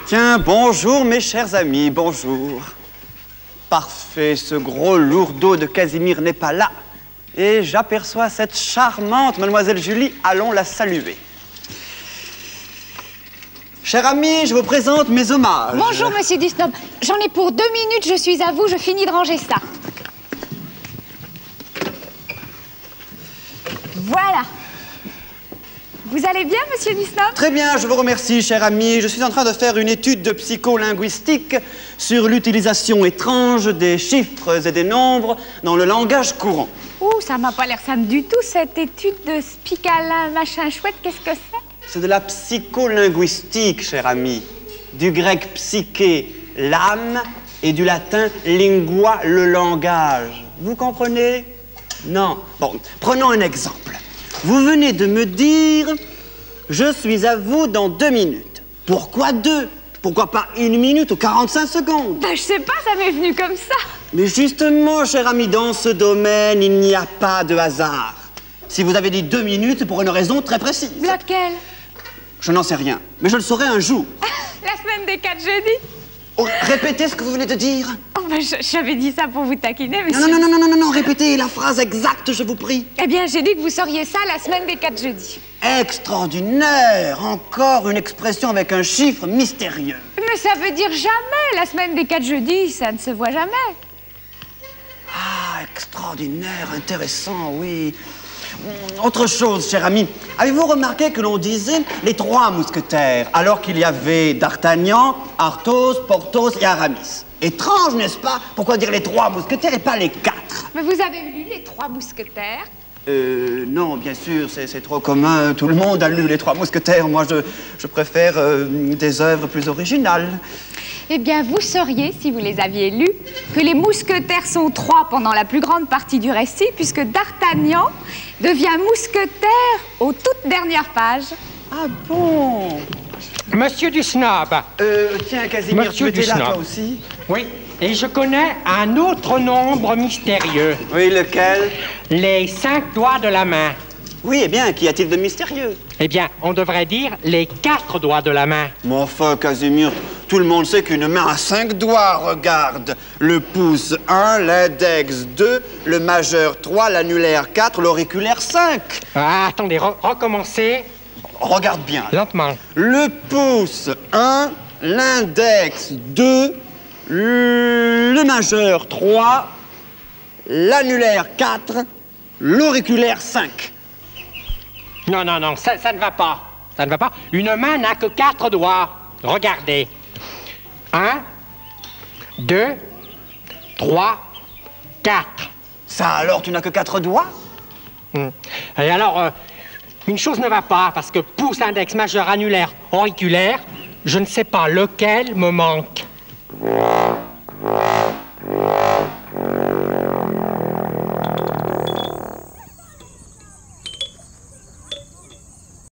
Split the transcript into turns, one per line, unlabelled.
Tiens, bonjour mes chers amis, bonjour. Parfait, ce gros lourdeau de Casimir n'est pas là. Et j'aperçois cette charmante mademoiselle Julie, allons la saluer. Cher ami, je vous présente mes hommages.
Bonjour, monsieur Dusnob. J'en ai pour 2 minutes, je suis à vous, je finis de ranger ça. Voilà. Vous allez bien, monsieur Dusnob?
Très bien, je vous remercie, cher ami. Je suis en train de faire une étude de psycholinguistique sur l'utilisation étrange des chiffres et des nombres dans le langage courant.
Ouh, ça m'a pas l'air simple du tout, cette étude de spicalin machin chouette, qu'est-ce que c'est?
C'est de la psycholinguistique, cher ami. Du grec psyché, l'âme, et du latin lingua, le langage. Vous comprenez? Non. Bon, prenons un exemple. Vous venez de me dire « Je suis à vous dans 2 minutes ». Pourquoi 2? Pourquoi pas 1 minute ou 45 secondes?
Ben, je sais pas, ça m'est venu comme ça.
Mais justement, cher ami, dans ce domaine, il n'y a pas de hasard. Si vous avez dit 2 minutes, c'est pour une raison très précise.
Laquelle?
Je n'en sais rien, mais je le saurai un jour.
La semaine des 4 jeudis.
Oh, répétez ce que vous venez de dire.
Oh, ben, j'avais dit ça pour vous taquiner, mais...
Non, répétez la phrase exacte, je vous prie.
Eh bien, j'ai dit que vous sauriez ça la semaine des 4 jeudis.
Extraordinaire! Encore une expression avec un chiffre mystérieux.
Mais ça veut dire jamais. La semaine des 4 jeudis, ça ne se voit jamais.
Ah, extraordinaire, intéressant, oui. Autre chose, cher ami, avez-vous remarqué que l'on disait les 3 mousquetaires, alors qu'il y avait D'Artagnan, Athos, Porthos et Aramis? Étrange, n'est-ce pas? Pourquoi dire les 3 mousquetaires et pas les 4?
Mais vous avez lu les 3 mousquetaires?
Non, bien sûr, c'est trop commun. Tout le monde a lu les 3 mousquetaires. Moi, je préfère des œuvres plus originales.
Eh bien, vous sauriez, si vous les aviez lus, que les mousquetaires sont 3 pendant la plus grande partie du récit, puisque D'Artagnan devient mousquetaire aux toutes dernières pages.
Ah bon?
Monsieur Dusnob.
Tiens, Casimir,
Monsieur
tu étais là,
Dusnob.
toi aussi?
Oui, et je connais un autre nombre mystérieux.
Oui, lequel?
Les 5 doigts de la main.
Oui, eh bien, qu'y a-t-il de mystérieux?
Eh bien, on devrait dire les 4 doigts de la main.
Mais enfin, Casimir, tout le monde sait qu'une main a 5 doigts, regarde. Le pouce 1, l'index 2, le majeur 3, l'annulaire 4, l'auriculaire 5.
Ah, attendez, recommencez.
Regarde bien.
Lentement.
Le pouce 1, l'index 2, le majeur 3, l'annulaire 4, l'auriculaire 5.
Non, ça ne va pas. Ça ne va pas. Une main n'a que 4 doigts. Regardez. 1, 2, 3, 4.
Ça alors, tu n'as que 4 doigts?
Et alors, une chose ne va pas, parce que pouce, index, majeur, annulaire, auriculaire, je ne sais pas lequel me manque.